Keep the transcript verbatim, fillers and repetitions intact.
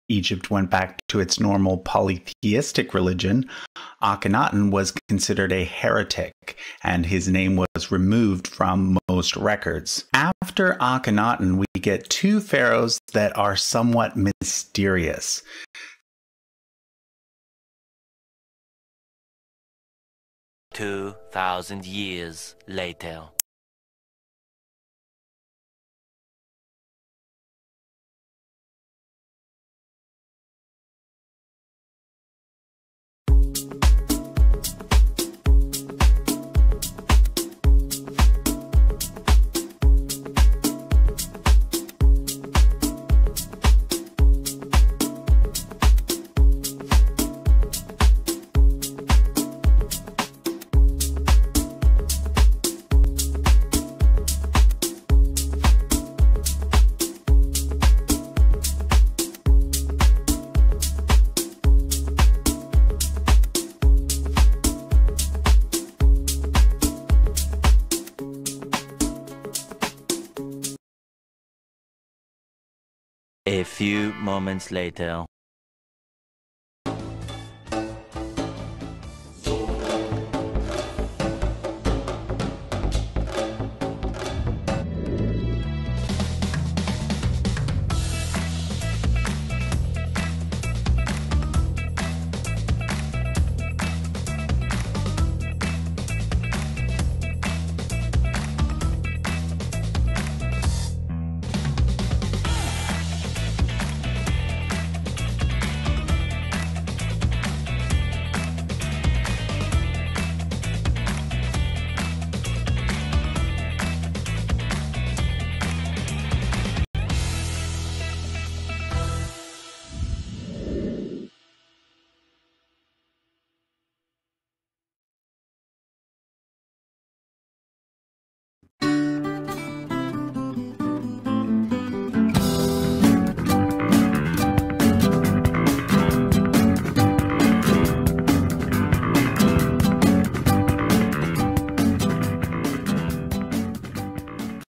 Egypt went back to its normal polytheistic religion, Akhenaten was considered a heretic, and his name was removed from most records. After Akhenaten, we get two pharaohs that are somewhat mysterious. Two thousand years later. A few moments later.